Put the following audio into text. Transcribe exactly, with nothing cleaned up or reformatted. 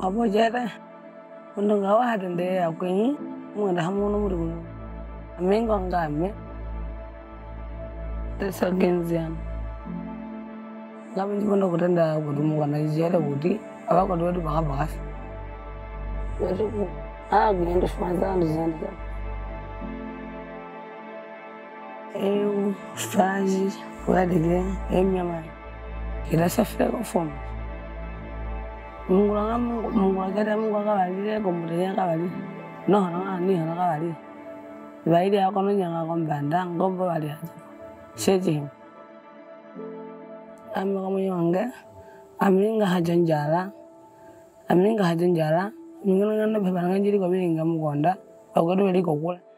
Apa jere? Untuk gawa hadan deh aku ini mau ada hamu nomor dulu. Amin kau enggak amin. Terus genzian. Kami cuma nak kau dah bodoh mau kan aja ada budi. Apa kau dua tu bakal bakas. Jadi ah gini terus mantap di sana. Eu faz vai dizer é minha mãe. Ela se fez com fome. Mungulanga mungulanga kada mungulanga kabali komudenya kabali. No hana ni hana kabali. Bayi dia kono nyanga kombandang gombo bali aja. Seje. Ami kamu nyanga. Ami enggak hajan jala. Ami enggak hajan jala. Minggu ngana bebarangan jadi kopi enggak mugonda. Aku tuh beli kokul.